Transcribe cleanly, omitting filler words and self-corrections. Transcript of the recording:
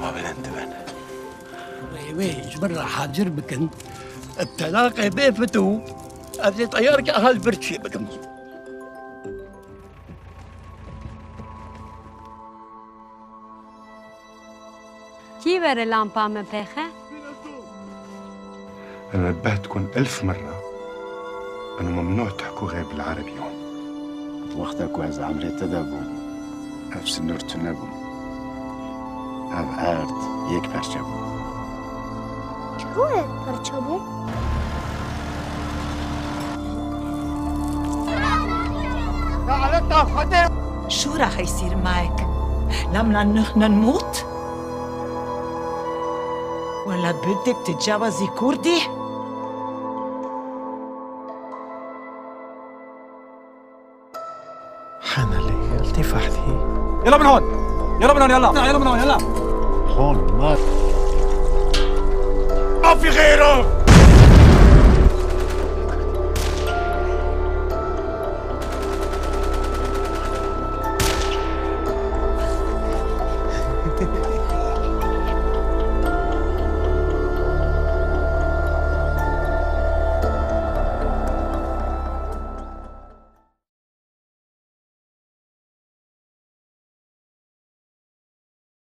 ما بننتبه. ويش برا حاجر بكن التلاقي بيفتو أبدي طيارك أهل برتشي بكم. كي ورا لامبا من بيخه؟ أنا نبهتكم 1000 مرة أنه ممنوع تحكوا غير بالعربي هون. وقتك وإذا عمري تدبو أفس النور تنبو أف أرد يك برشبو. شو برشبو؟ شو راح يصير معك؟ لما نحن نموت؟ ولا بدك تتجوزي كردي؟ حان علي التفاحتي. يلا من هون، يلا من هون، يلا من هون، يلا. هون ما في غيره.